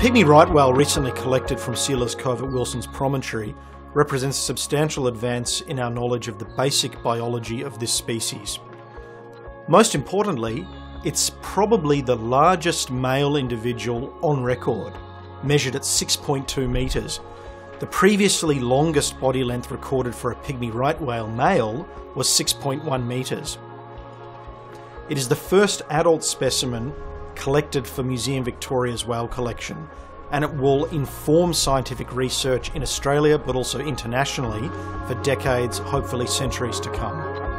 Pygmy right whale recently collected from Sealer's Cove at Wilsons Promontory represents a substantial advance in our knowledge of the basic biology of this species. Most importantly, it's probably the largest male individual on record, measured at 6.2 metres. The previously longest body length recorded for a Pygmy right whale male was 6.1 metres. It is the first adult specimen collected for Museum Victoria's whale collection, and it will inform scientific research in Australia but also internationally for decades, hopefully centuries to come.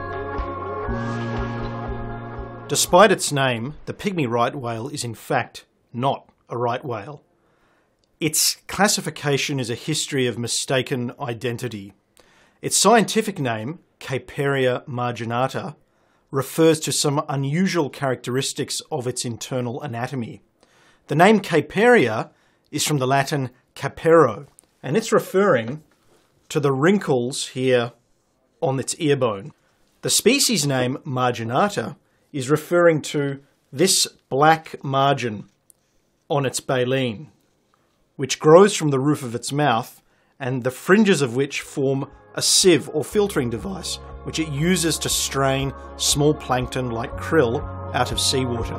Despite its name, the Pygmy right whale is in fact not a right whale. Its classification is a history of mistaken identity. Its scientific name, Caperia marginata, refers to some unusual characteristics of its internal anatomy. The name Caperia is from the Latin capero, and it's referring to the wrinkles here on its ear bone. The species name marginata is referring to this black margin on its baleen, which grows from the roof of its mouth and the fringes of which form a sieve or filtering device, which it uses to strain small plankton like krill out of seawater.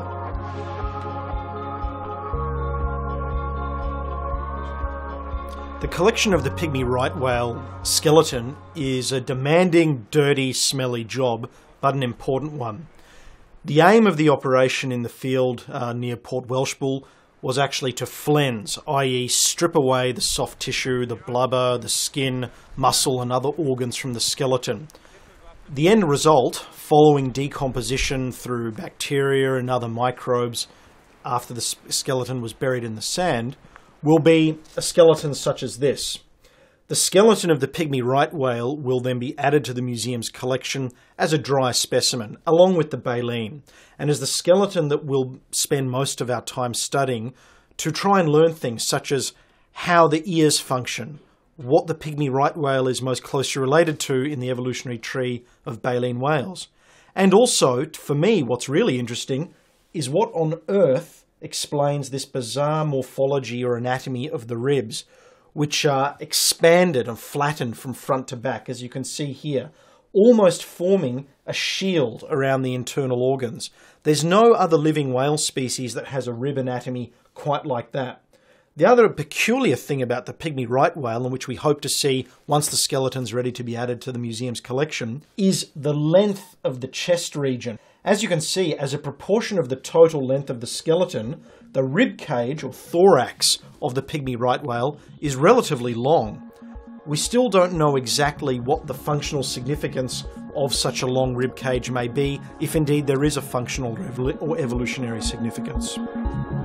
The collection of the Pygmy right whale skeleton is a demanding, dirty, smelly job, but an important one. The aim of the operation in the field near Port Welshpool was actually to flens, i.e. strip away the soft tissue, the blubber, the skin, muscle and other organs from the skeleton. The end result, following decomposition through bacteria and other microbes after the skeleton was buried in the sand, will be a skeleton such as this. The skeleton of the Pygmy right whale will then be added to the museum's collection as a dry specimen, along with the baleen, and is the skeleton that we'll spend most of our time studying to try and learn things such as how the ears function, what the Pygmy right whale is most closely related to in the evolutionary tree of baleen whales. And also, for me, what's really interesting is what on earth explains this bizarre morphology or anatomy of the ribs, which are expanded and flattened from front to back, as you can see here, almost forming a shield around the internal organs. There's no other living whale species that has a rib anatomy quite like that. The other peculiar thing about the Pygmy right whale, and which we hope to see once the skeleton's ready to be added to the museum's collection, is the length of the chest region. As you can see, as a proportion of the total length of the skeleton, the rib cage or thorax of the Pygmy right whale is relatively long. We still don't know exactly what the functional significance of such a long rib cage may be, if indeed there is a functional or evolutionary significance.